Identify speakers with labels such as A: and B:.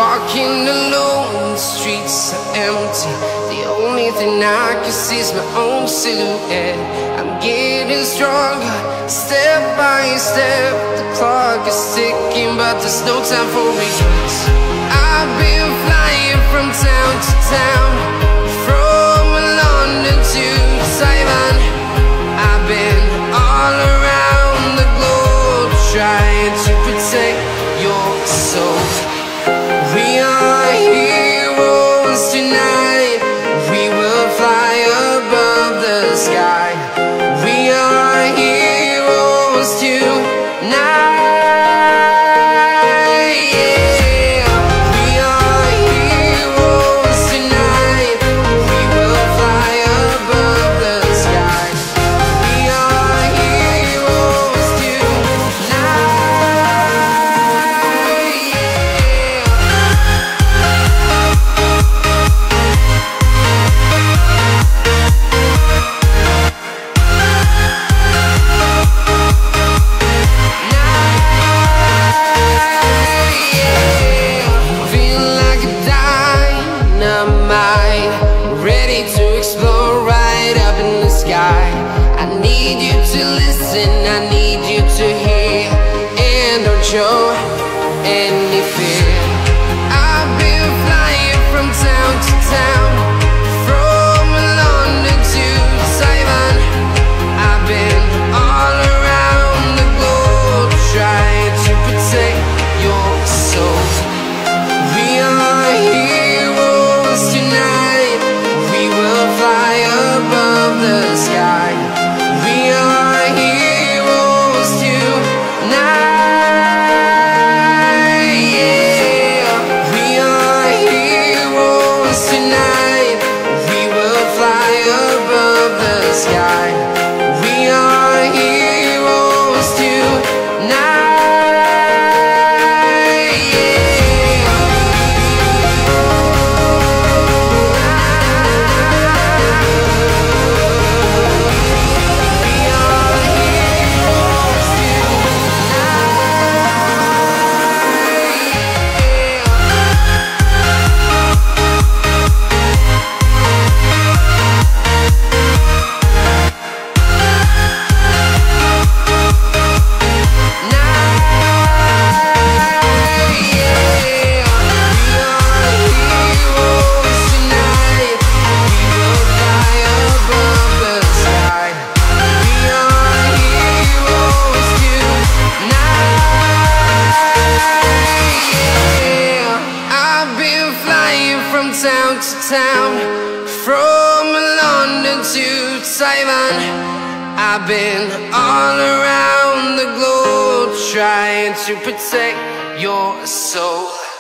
A: Walking alone, the streets are empty. The only thing I can see is my own silhouette. I'm getting stronger, step by step. The clock is ticking, but there's no time for regrets. I've been flying from town to town, from London to Taiwan. I've been all around the globe, trying to protect your soul. We are heroes tonight. We will fly above the sky. We are heroes tonight. Yeah. We are heroes tonight. We will fly above the sky. We are heroes tonight. Ready to explore right up in the sky. I need you to listen, I need you to hear, and don't show any fear. I've been flying from town to town, from London to Taiwan. I've been all around the globe, trying to protect your soul. We are heroes tonight. We will fly above the sky. We are heroes tonight. Yeah. We are heroes tonight. We will fly above the sky. We are heroes tonight. Town to town, from London to Taiwan. I've been all around the globe, trying to protect your soul.